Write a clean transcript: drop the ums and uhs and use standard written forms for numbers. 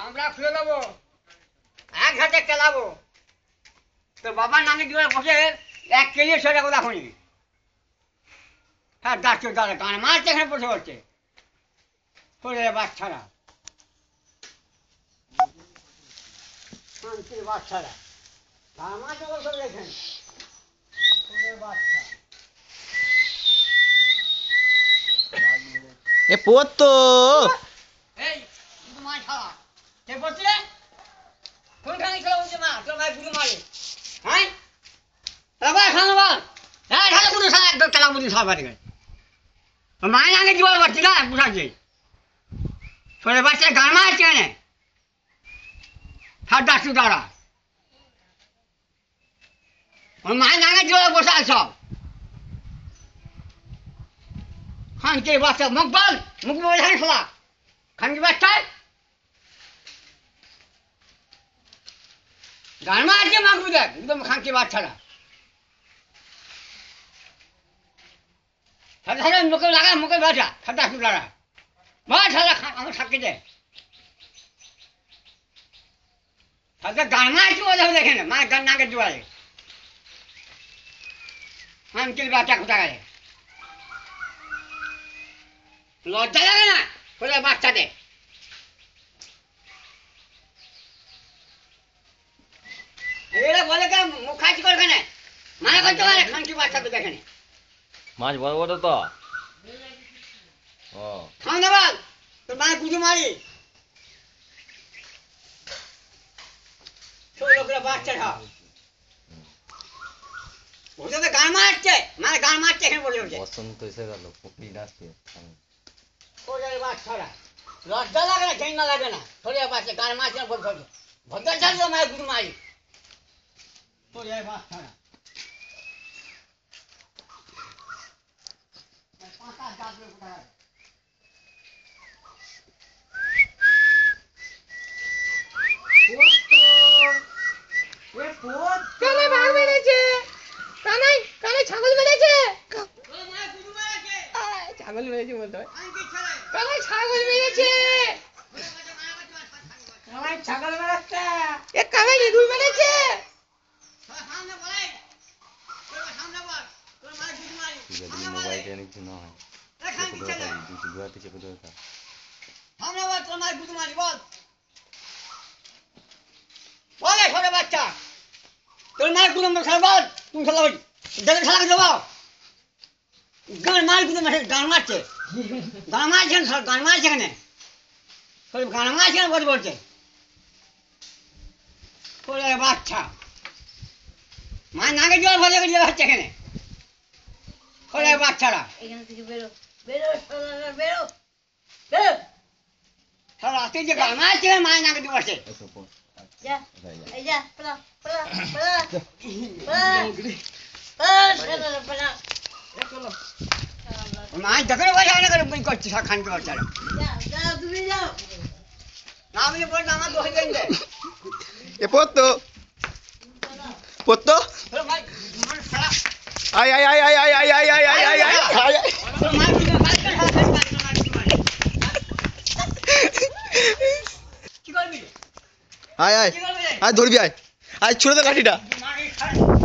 আমরা খুলে দেবো, এক হাতে খেলাবো। তোর বাবার নামে কি বসে এক কেজি সেটা কথা শুনি। হ্যাঁ ডাক্তার দাদা গান মারছে এখানে বসে বসছে বাচ্চারা, বাচ্চারা গান মারছে বসে দেখেন বাচ্চা। এ পড়তো এই কিন্তু মা ছাড়া কে পড়ছিলে? কোনখানে খেলা বলছে মা? তোর ভাই গুরু মারে হ্যাঁ এবার খানো বল। হ্যাঁ ঢালে গুরু সারা একদম খেলা বুঝি সব বাড়ি গেছে মায়ের আগে জল পাচ্ছি না বুঝাচ্ছি ছোট বাচ্চা গান মারছে এনে হাত ডাকছু তারা মায়ের আগে জল বসে সব খানকে বাচ্চা মুখ বল মুখ বল এখানে খোলা খানকে বাচ্চায় গান মারছে মাগবু দেখ একদম খানকে বাচ্চারা সাথে সাথে মুখে লাগা মুখে বাচ্চা সাদা সুদারা বাস সাদা আমার থাকতে দে সাথে গান মারছে ও যাবে দেখে না মা গান নাকে জোয়ারে খানকে বাচ্চা কোথা গেলে লজ্জা লাগে না কোথায় বাচ্চাতে এরা বলে কে মুখ খাচ্ছি করে কেন মানে করতে পারে খানকি বাচ্চাকে দেখে নে মাছ বড় বড় তো ও খাও না বল তোর মায়ের পুজো মারি ছোট লোকেরা বাচ্চা খাও ওটা তো গান মারছে মানে গান মারছে এখানে বলে উঠছে বসন্ত এসে গেল পুকুরি নাচছে ওদের বাচ্চারা লজ্জা লাগে না ঘেন্না লাগে না ছোট বাচ্চা গান মারছে না বলছে ভদ্র ছাড়লো মায়ের পুজো মারি ছোট বাচ্চারা ছাগল মেরেছে বলতে হয় ছাগল মেরেছে ছাগল মেরাচ্ছে এ কামাই ইঁদুর মেরেছে মোবাইলটা অনেক জন্য হয় দুয়াতে চেপে দরকার বলে ছোট বাচ্চা তোর মায়ের গুলো খেলা বল তুমি খেলা হই দেখে খেলা দেবো গান মার গুলো মাঠে গান মারছে গান মারছেন সব গান মারছে এখানে গান মারছে বলতে বলছে বাচ্চা মায়ের নাকে জল ভরে গেছে বাচ্চা এখানে বাচ্চারা এখান থেকে বেরো বেরো বেরো বেরো সব রাতে যে গান মারছে মায়ের নাকে দিয়ে বসে যা এই যা পড়া পড়া পড়া পড়া চলো মাছ দেখে বসে না করে বই করছে সব খানকে বাচ্চারা যাও তুমি যাও না আমি বলছি আমার দোষে দেন দে এ পড়তো পড়তো ভাই খেলা আয় আয় আয় আয় আয় আয় আয় আয় আয় আয় আয় আয় কি করবি আয় আয় আয় ধরবি আয় আয় ছুড়ে দে লাঠিটা মাকে